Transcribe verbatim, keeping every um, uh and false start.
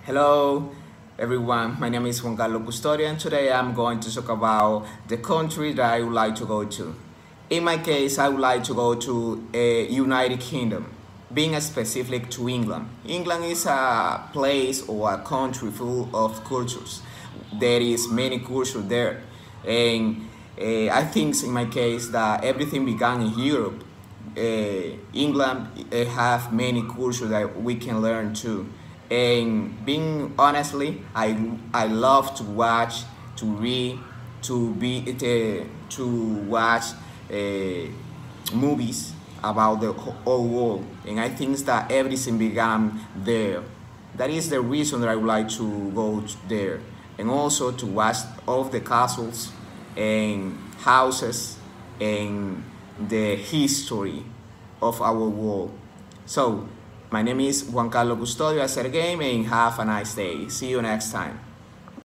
Hello, everyone. My name is Juan Carlos Custodio, and today I'm going to talk about the country that I would like to go to. In my case, I would like to go to a United Kingdom, being specific to England. England is a place or a country full of cultures. There is many cultures there, and uh, I think in my case that everything began in Europe. Uh, England uh, have many cultures that we can learn too. And being honestly, I I love to watch, to read, to be uh, to watch uh, movies about the whole world. And I think that everything began there. That is the reason that I would like to go there, and also to watch all of the castles and houses and the history of our world. So, my name is Juan Carlos Custodio. I said again, and have a nice day. See you next time.